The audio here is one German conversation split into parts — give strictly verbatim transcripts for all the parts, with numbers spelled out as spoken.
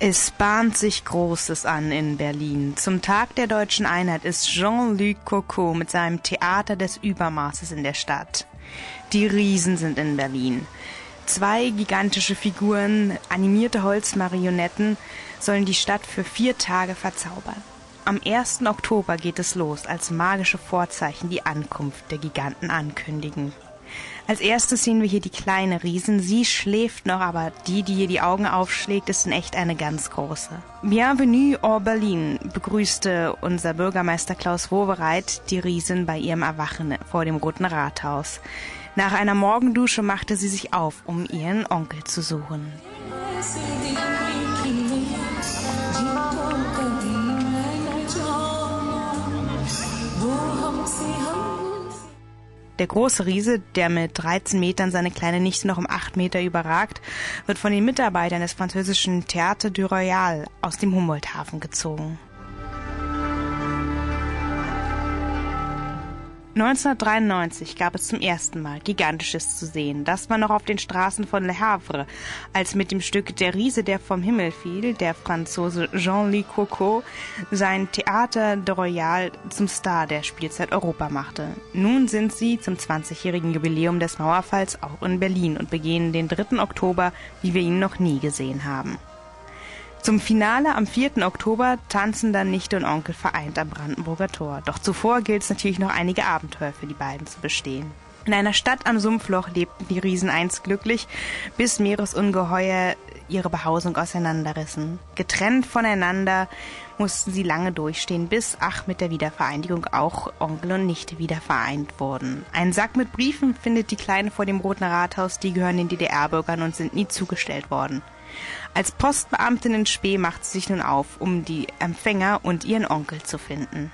Es bahnt sich Großes an in Berlin. Zum Tag der deutschen Einheit ist Jean-Luc Coco mit seinem Theater des Übermaßes in der Stadt. Die Riesen sind in Berlin. Zwei gigantische Figuren, animierte Holzmarionetten, sollen die Stadt für vier Tage verzaubern. Am ersten Oktober geht es los, als magische Vorzeichen die Ankunft der Giganten ankündigen. Als erstes sehen wir hier die kleine Riesen. Sie schläft noch, aber die, die ihr die Augen aufschlägt, ist in echt eine ganz große. Bienvenue en Berlin begrüßte unser Bürgermeister Klaus Wowereit die Riesen bei ihrem Erwachen vor dem Roten Rathaus. Nach einer Morgendusche machte sie sich auf, um ihren Onkel zu suchen. Der große Riese, der mit dreizehn Metern seine kleine Nichte noch um acht Meter überragt, wird von den Mitarbeitern des französischen Théâtre du Royal aus dem Humboldt-Hafen gezogen. neunzehnhundertdreiundneunzig gab es zum ersten Mal Gigantisches zu sehen. Das war noch auf den Straßen von Le Havre, als mit dem Stück Der Riese, der vom Himmel fiel, der Franzose Jean-Luc Coco sein Théâtre du Royal zum Star der Spielzeit Europa machte. Nun sind sie zum zwanzigjährigen Jubiläum des Mauerfalls auch in Berlin und begehen den dritten Oktober, wie wir ihn noch nie gesehen haben. Zum Finale am vierten Oktober tanzen dann Nichte und Onkel vereint am Brandenburger Tor. Doch zuvor gilt es natürlich noch einige Abenteuer für die beiden zu bestehen. In einer Stadt am Sumpfloch lebten die Riesen einst glücklich, bis Meeresungeheuer ihre Behausung auseinanderrissen. Getrennt voneinander mussten sie lange durchstehen, bis, ach, mit der Wiedervereinigung auch Onkel und Nichte wieder vereint wurden. Ein Sack mit Briefen findet die Kleine vor dem Roten Rathaus, die gehören den D D R-Bürgern und sind nie zugestellt worden. Als Postbeamtin in Spee macht sie sich nun auf, um die Empfänger und ihren Onkel zu finden.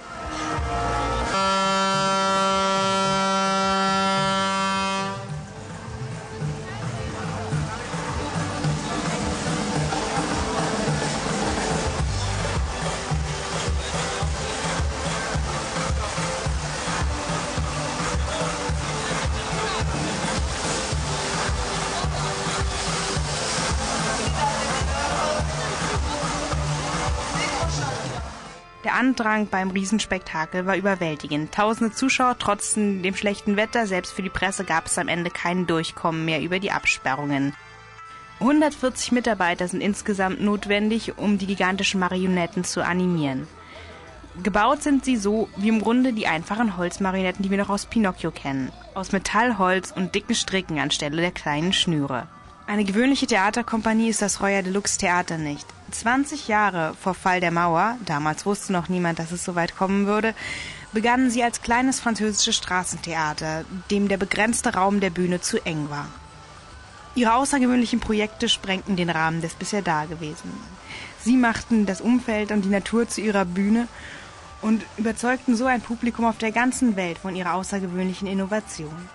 Der Andrang beim Riesenspektakel war überwältigend. Tausende Zuschauer trotzten dem schlechten Wetter. Selbst für die Presse gab es am Ende kein Durchkommen mehr über die Absperrungen. hundertvierzig Mitarbeiter sind insgesamt notwendig, um die gigantischen Marionetten zu animieren. Gebaut sind sie so wie im Grunde die einfachen Holzmarionetten, die wir noch aus Pinocchio kennen. Aus Metall, Holz und dicken Stricken anstelle der kleinen Schnüre. Eine gewöhnliche Theaterkompanie ist das Royal Deluxe Theater nicht. zwanzig Jahre vor Fall der Mauer, damals wusste noch niemand, dass es so weit kommen würde, begannen sie als kleines französisches Straßentheater, dem der begrenzte Raum der Bühne zu eng war. Ihre außergewöhnlichen Projekte sprengten den Rahmen des bisher Dagewesenen. Sie machten das Umfeld und die Natur zu ihrer Bühne und überzeugten so ein Publikum auf der ganzen Welt von ihrer außergewöhnlichen Innovation.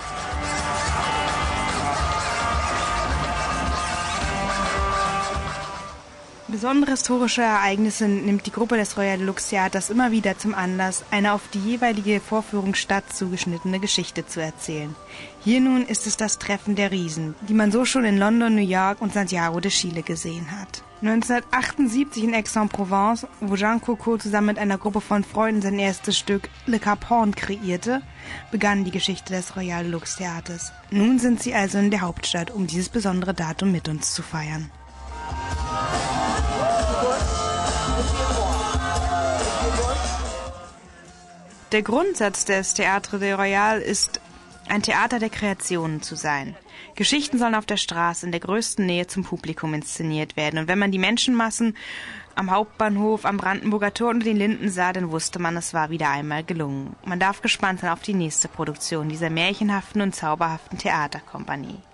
Besondere historische Ereignisse nimmt die Gruppe des Royal Deluxe Theaters immer wieder zum Anlass, eine auf die jeweilige Vorführungsstadt zugeschnittene Geschichte zu erzählen. Hier nun ist es das Treffen der Riesen, die man so schon in London, New York und Santiago de Chile gesehen hat. neunzehnhundertachtundsiebzig in Aix-en-Provence, wo Jean Coco zusammen mit einer Gruppe von Freunden sein erstes Stück Le Capone kreierte, begann die Geschichte des Royal Deluxe Theaters. Nun sind sie also in der Hauptstadt, um dieses besondere Datum mit uns zu feiern. Der Grundsatz des Théâtre du Royal ist, ein Theater der Kreationen zu sein. Geschichten sollen auf der Straße in der größten Nähe zum Publikum inszeniert werden. Und wenn man die Menschenmassen am Hauptbahnhof, am Brandenburger Tor und den Linden sah, dann wusste man, es war wieder einmal gelungen. Man darf gespannt sein auf die nächste Produktion dieser märchenhaften und zauberhaften Theaterkompanie.